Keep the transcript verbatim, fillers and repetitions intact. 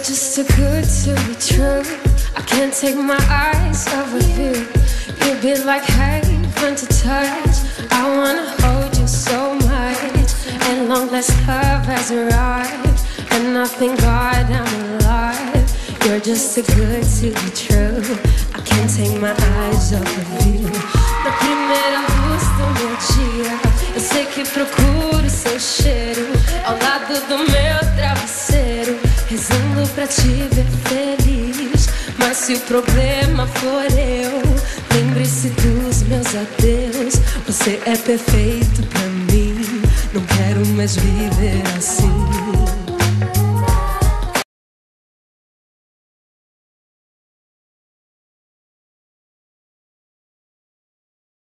just too good to be true. I can't take my eyes off of you. You've been like heaven to touch. I wanna hold you so much. And long last love has arrived. And I thank God I'm alive. You're just too good to be true. I can't take my eyes off of you. Na primeira luz do meu dia, eu sei que procuro seu cheiro ao lado do meu travesseiro, rezando pra te ver feliz. Mas se o problema for eu, lembre-se dos meus adeus. Você é perfeito pra mim, não quero mais viver assim.